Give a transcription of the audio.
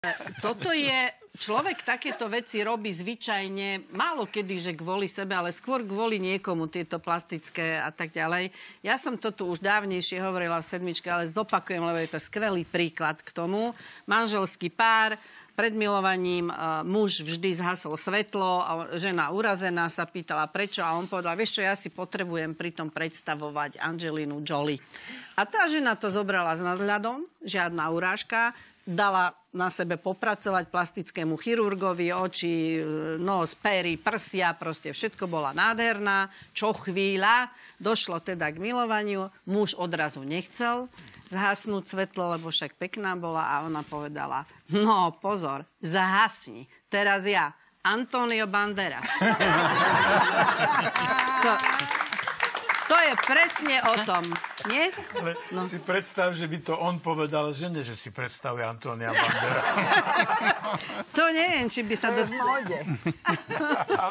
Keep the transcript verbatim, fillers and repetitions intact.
Toto je... Človek takéto veci robí zvyčajne, málo kedy, že kvôli sebe, ale skôr kvôli niekomu, tieto plastické a tak ďalej. Ja som to tu už dávnejšie hovorila v sedmičke, ale zopakujem, lebo je to skvelý príklad k tomu. Manželský pár, pred milovaním uh, muž vždy zhasol svetlo a žena urazená sa pýtala prečo a on povedal, vieš čo, ja si potrebujem pritom predstavovať Angelinu Jolie. A tá žena to zobrala s nadhľadom, žiadna urážka, dala na sebe popracovať plastickému chirurgovi, oči, nos, pery, prsia, proste všetko bola nádherná. Čo chvíľa, došlo teda k milovaniu, muž odrazu nechcel zhasnúť svetlo, lebo však pekná bola a ona povedala, no pozor, zahasni, teraz ja, Antonio Banderas. to, to je presne o tom, nie? Ale no. Si predstav, že by to on povedal žene, že si predstavuje Antonia Banderas. To neviem, či by sa... To je v móde.